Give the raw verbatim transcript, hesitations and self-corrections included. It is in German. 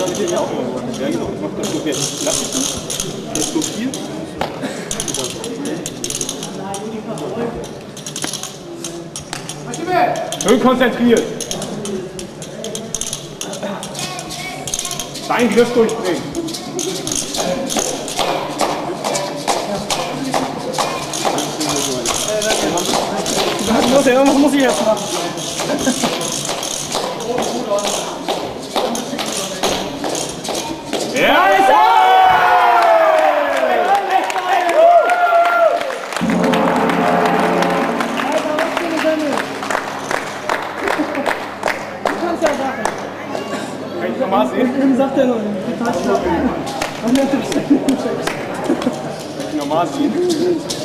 habe ich ja auch immer gemacht. Ja, genau. Ich mache das so. Okay, lass mich das. Das ist so viel. Schön konzentriert. Dein Griff durchbringen. Muss ja, irgendwas muss ich jetzt machen. Ja! Kann ich normal sehen? Dann sagt er noch, total schlau. Kann ich normal sehen?